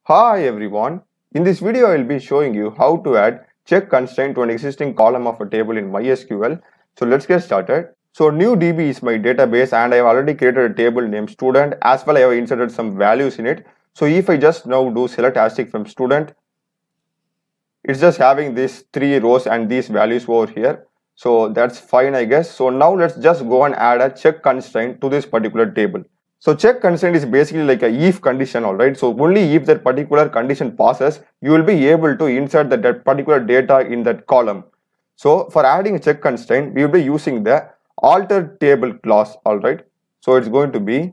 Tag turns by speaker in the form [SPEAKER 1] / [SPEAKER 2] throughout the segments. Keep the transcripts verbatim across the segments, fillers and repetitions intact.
[SPEAKER 1] Hi everyone, in this video I will be showing you how to add check constraint to an existing column of a table in MySQL. So let's get started. So new D B is my database and I have already created a table named student, as well I have inserted some values in it. So if I just now do select asterisk from student, it's just having these three rows and these values over here. So that's fine, I guess. So now let's just go and add a check constraint to this particular table. So check constraint is basically like a if condition, alright. So only if that particular condition passes, you will be able to insert that, that particular data in that column. So for adding a check constraint, we will be using the alter table clause, alright. So it's going to be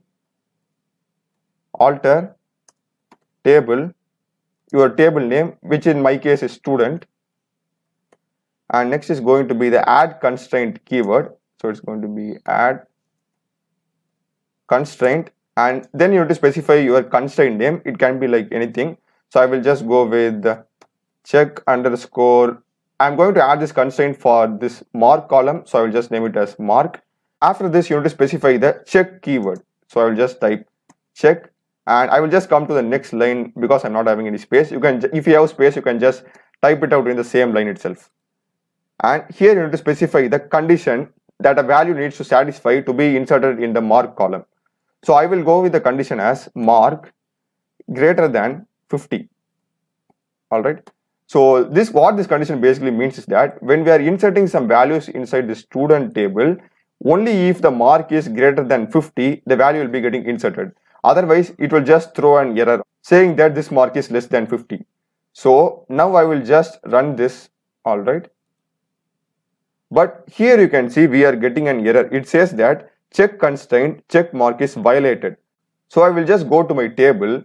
[SPEAKER 1] alter table, your table name, which in my case is student. And next is going to be the add constraint keyword. So it's going to be add constraint, and then you have to specify your constraint name. It can be like anything. So I will just go with check underscore. I'm going to add this constraint for this mark column, so I will just name it as mark. After this, you have to specify the check keyword. So I will just type check, and I will just come to the next line because I'm not having any space. You can, if you have space, you can just type it out in the same line itself. And here you have to specify the condition that a value needs to satisfy to be inserted in the mark column. So I will go with the condition as mark greater than fifty. Alright. So this, what this condition basically means is that when we are inserting some values inside the student table, only if the mark is greater than fifty, the value will be getting inserted. Otherwise, it will just throw an error saying that this mark is less than fifty. So now I will just run this. Alright. But here you can see we are getting an error. It says that check constraint check mark is violated. So I will just go to my table,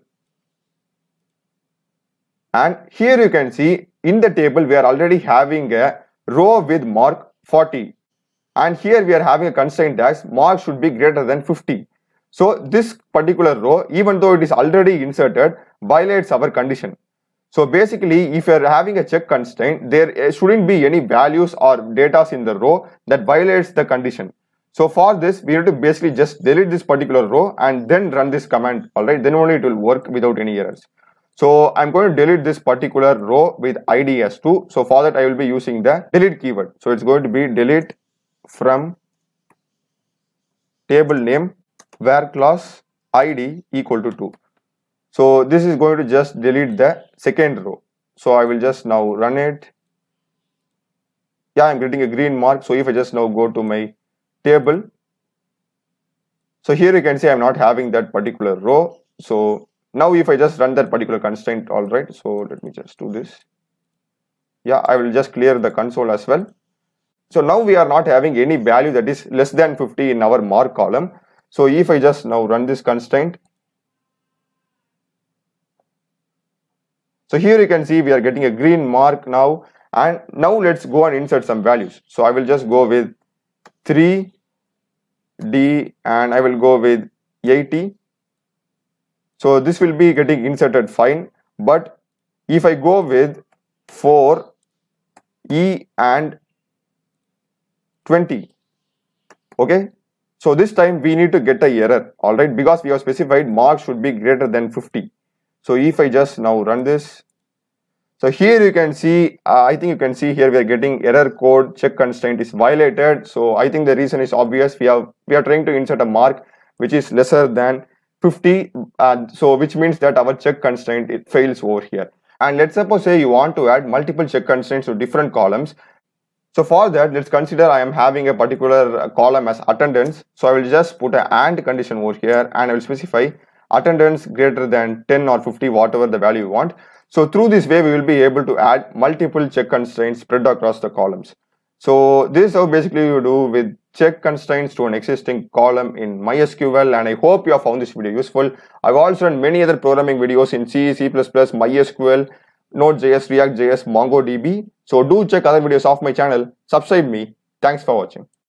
[SPEAKER 1] and here you can see in the table we are already having a row with mark forty, and here we are having a constraint as mark should be greater than fifty. So this particular row, even though it is already inserted, violates our condition. So basically, if you are having a check constraint, there shouldn't be any values or data in the row that violates the condition. So for this, we have to basically just delete this particular row and then run this command, alright, then only it will work without any errors. So I'm going to delete this particular row with I D as two. So for that, I will be using the delete keyword. So it's going to be delete from table name where clause I D equal to two. So this is going to just delete the second row. So I will just now run it. Yeah, I'm getting a green mark. So if I just now go to my table, so here you can see I'm not having that particular row. So now if I just run that particular constraint, all right, so let me just do this. Yeah, I will just clear the console as well. So now we are not having any value that is less than fifty in our mark column. So if I just now run this constraint, so here you can see we are getting a green mark now, and now let's go and insert some values. So I will just go with three D and I will go with eighty. So this will be getting inserted fine, but if I go with four E and twenty, okay, so this time we need to get a error, alright, because we have specified mark should be greater than fifty. So if I just now run this, so here you can see, uh, I think you can see here we are getting error code check constraint is violated. So I think the reason is obvious. We have we are trying to insert a mark which is lesser than fifty, uh, so which means that our check constraint it fails over here. And let's suppose say you want to add multiple check constraints to different columns. So for that, let's consider I am having a particular column as attendance. So I will just put an AND condition over here, and I will specify attendance greater than ten or fifty, whatever the value you want. So through this way, we will be able to add multiple check constraints spread across the columns. So this is how basically you do with check constraints to an existing column in MySQL, and I hope you have found this video useful. I've also done many other programming videos in C, C plus plus, MySQL, Node.js, React.js, MongoDB. So do check other videos of my channel. Subscribe me. Thanks for watching.